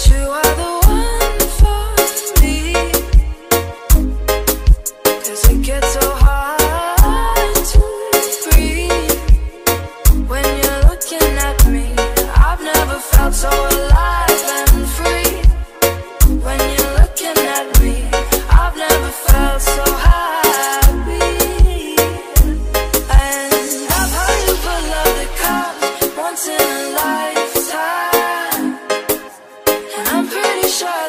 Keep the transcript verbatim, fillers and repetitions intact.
you are the one for me. 'Cause it gets so hard to breathe when you're looking at me. I've never felt so alive and free. When you're looking at me, I've never felt so happy. And I've heard of a love that comes once in a lifetime, and I'm pretty sure